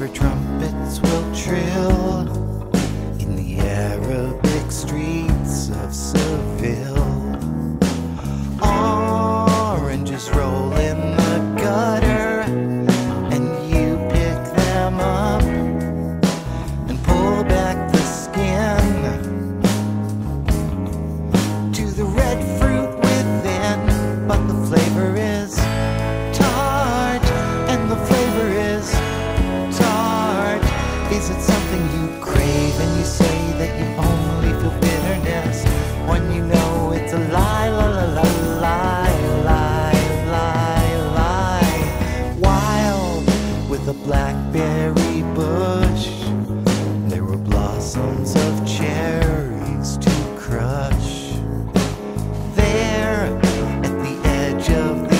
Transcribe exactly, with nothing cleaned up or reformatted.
silver trumpets will trill in the Arabic streets of Seville. Oranges roll in the gutter, and you pick them up and pull back the skin to the red fruit within. But the flavor is tart, and the flavor is tart. Is it something you crave and you say that you only feel bitterness when you know it's a lie, la la la lie, lie, lie, lie? Wild with a blackberry bush, there were blossoms of cherries to crush. There at the edge of